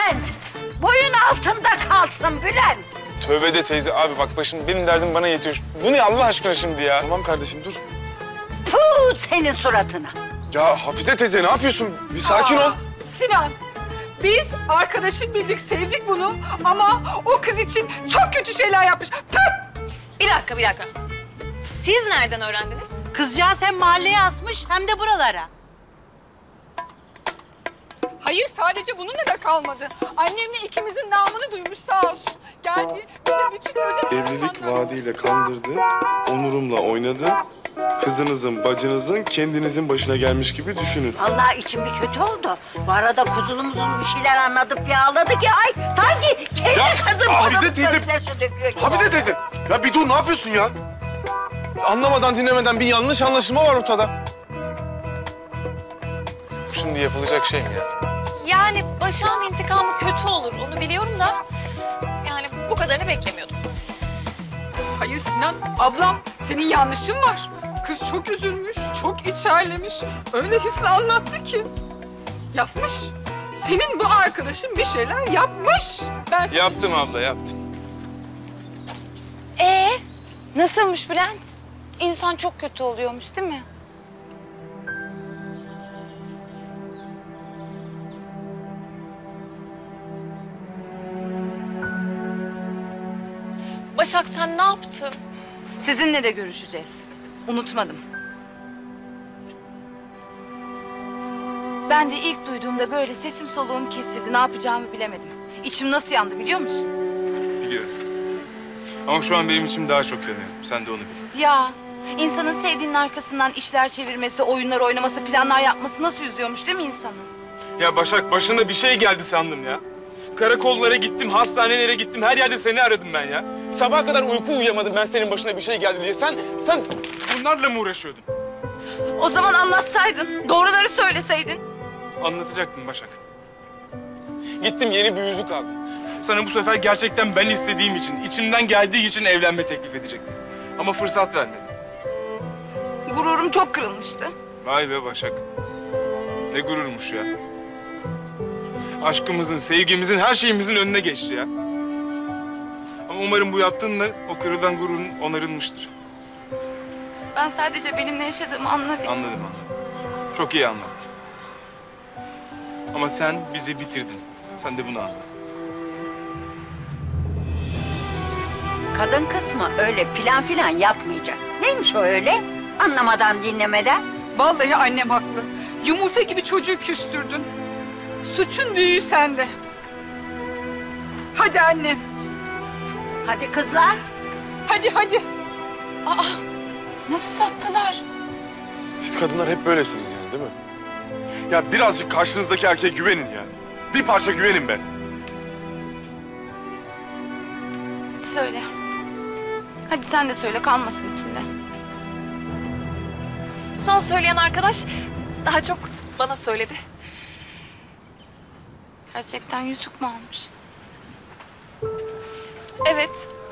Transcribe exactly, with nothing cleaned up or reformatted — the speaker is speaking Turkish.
Bülent! Boyun altında kalsın Bülent! Tövbe de teyze. Abi bak başım, benim derdim bana yetiyor. Bu ne Allah aşkına şimdi ya? Tamam kardeşim dur. Puh senin suratına! Ya Hafize teyze ne yapıyorsun? Bir sakin ol. Sinan, biz arkadaşım bildik, sevdik bunu ama o kız için çok kötü şeyler yapmış. Püh! Bir dakika, bir dakika. Siz nereden öğrendiniz? Kızcağız hem mahalleye asmış hem de buralara. Hayır, sadece bununla da kalmadı. Annemle ikimizin namını duymuş sağ olsun. Geldi, bize bütün özel... Evlilik vaadiyle kandırdı, onurumla oynadı. Kızınızın, bacınızın, kendinizin başına gelmiş gibi düşünün. Vallahi içim bir kötü oldu. Bu arada kuzulumuzun bir şeyler anladıp bir ağladı ki ay sanki kendi Ya, kızım Hafize bunun teyze- gözyaşı döküyor gibi. Hafize teyze, ya bir dur ne yapıyorsun ya? Anlamadan dinlemeden bir yanlış anlaşılma var ortada. Bu şimdi yapılacak şey mi ya? Yani Başak'ın intikamı kötü olur, onu biliyorum da... yani bu kadarını beklemiyordum. Hayır Sinan, ablam senin yanlışın var. Kız çok üzülmüş, çok içerlemiş. Öyle hisle anlattı ki. Yapmış. Senin bu arkadaşın bir şeyler yapmış. Ben sana... Yaptım abla, yaptım. Ee, nasılmış Bülent? İnsan çok kötü oluyormuş değil mi? Başak sen ne yaptın? Sizinle de görüşeceğiz. Unutmadım. Ben de ilk duyduğumda böyle sesim soluğum kesildi. Ne yapacağımı bilemedim. İçim nasıl yandı biliyor musun? Biliyorum. Ama şu an benim içim daha çok yanıyor. Sen de onu bil. Ya insanın sevdiğinin arkasından işler çevirmesi, oyunlar oynaması, planlar yapması nasıl üzüyormuş değil mi insanı? Ya Başak, başına bir şey geldi sandım ya. Karakollara gittim, hastanelere gittim. Her yerde seni aradım ben ya. Sabaha kadar uyku uyuyamadım ben senin başına bir şey geldi diye. Sen, sen bunlarla mı uğraşıyordun? O zaman anlatsaydın, doğruları söyleseydin. Anlatacaktım Başak. Gittim yeni bir yüzük aldım. Sana bu sefer gerçekten ben istediğim için, içimden geldiği için evlenme teklif edecektim. Ama fırsat vermedin. Gururum çok kırılmıştı. Vay be Başak. Ne gururmuş ya. Aşkımızın, sevgimizin, her şeyimizin önüne geçti ya. Ama umarım bu yaptığınla o kırılan gururun onarılmıştır. Ben sadece benimle yaşadığımı anladım. Anladım, anladım. Çok iyi anlattın. Ama sen bizi bitirdin. Sen de bunu anla. Kadın kısmı öyle plan filan yapmayacak. Neymiş o öyle? Anlamadan dinlemeden. Vallahi annem haklı. Yumurta gibi çocuğu küstürdün. Suçun büyüğü sende. Hadi annem. Hadi kızlar. Hadi hadi. Aa, nasıl sattılar? Siz kadınlar hep böylesiniz yani değil mi? Ya birazcık karşınızdaki erkeğe güvenin ya. Bir parça güvenin be. Hadi söyle. Hadi sen de söyle, kalmasın içinde. Son söyleyen arkadaş daha çok bana söyledi. Gerçekten yüzük mü almış? Evet,